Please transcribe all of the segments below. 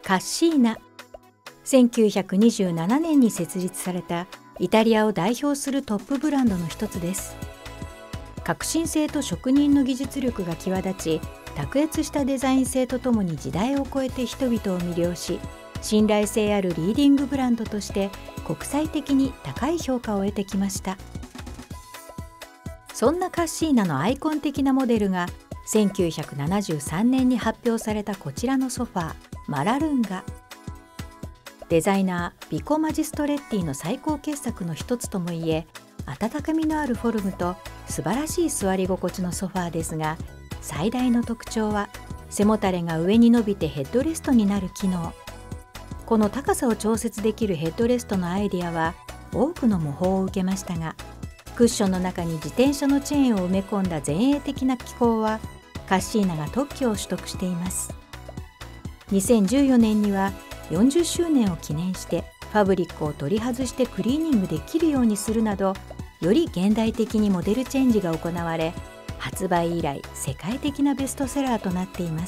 カッシーナ。1927年に設立されたイタリアを代表するトップブランドの一つです。革新性と職人の技術力が際立ち、卓越したデザイン性とともに時代を超えて人々を魅了し、信頼性あるリーディングブランドとして国際的に高い評価を得てきました。そんなカッシーナのアイコン的なモデルが1973年に発表されたこちらのソファー、マラルンガ。デザイナービコ・マジストレッティの最高傑作の一つともいえ、温かみのあるフォルムと素晴らしい座り心地のソファーですが、最大の特徴は背もたれが上に伸びてヘッドレストになる機能。この高さを調節できるヘッドレストのアイデアは多くの模倣を受けましたが、クッションの中に自転車のチェーンを埋め込んだ前衛的な機構はカッシーナが特許を取得しています。2014年には40周年を記念してファブリックを取り外してクリーニングできるようにするなど、より現代的にモデルチェンジが行われ、発売以来世界的なベストセラーとなっています。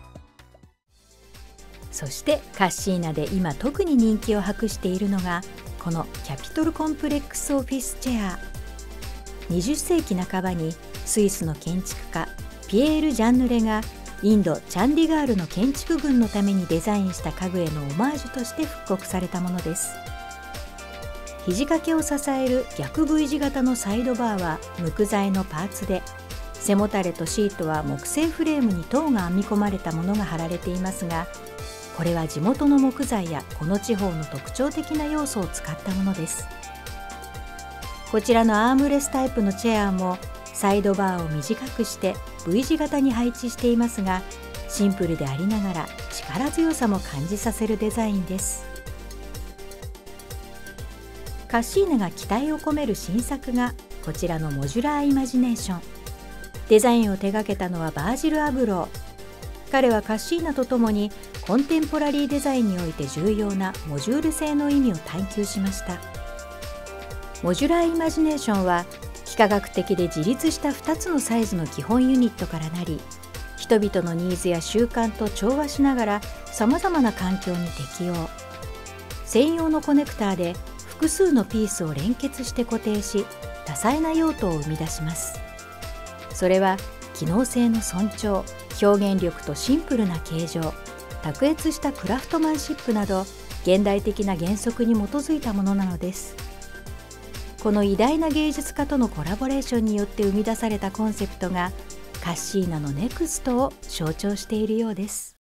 そしてカッシーナで今特に人気を博しているのがこのキャピトルコンプレックスオフィスチェア。20世紀半ばにスイスの建築家ピエール・ジャンヌレがインド・チャンディガールの建築群のためにデザインした家具へのオマージュとして復刻されたものです。肘掛けを支える逆 V 字型のサイドバーは無垢材のパーツで、背もたれとシートは木製フレームに籐が編み込まれたものが貼られていますが、これは地元の木材やこの地方の特徴的な要素を使ったものです。こちらのアームレスタイプのチェアもサイドバーを短くして V 字型に配置していますが、シンプルでありながら力強さも感じさせるデザインです。カッシーナが期待を込める新作がこちらのモジュラーイマジネーション。デザインを手掛けたのはバージル・アブロー。彼はカッシーナとともにコンテンポラリーデザインにおいて重要なモジュール性の意味を探求しました。モジュラーイマジネーションは幾何学的で自立した2つのサイズの基本ユニットからなり、人々のニーズや習慣と調和しながらさまざまな環境に適応。専用のコネクターで複数のピースを連結して固定し、多彩な用途を生み出します。それは機能性の尊重、表現力とシンプルな形状、卓越したクラフトマンシップなど現代的な原則に基づいたものなのです。この偉大な芸術家とのコラボレーションによって生み出されたコンセプトがカッシーナのネクストを象徴しているようです。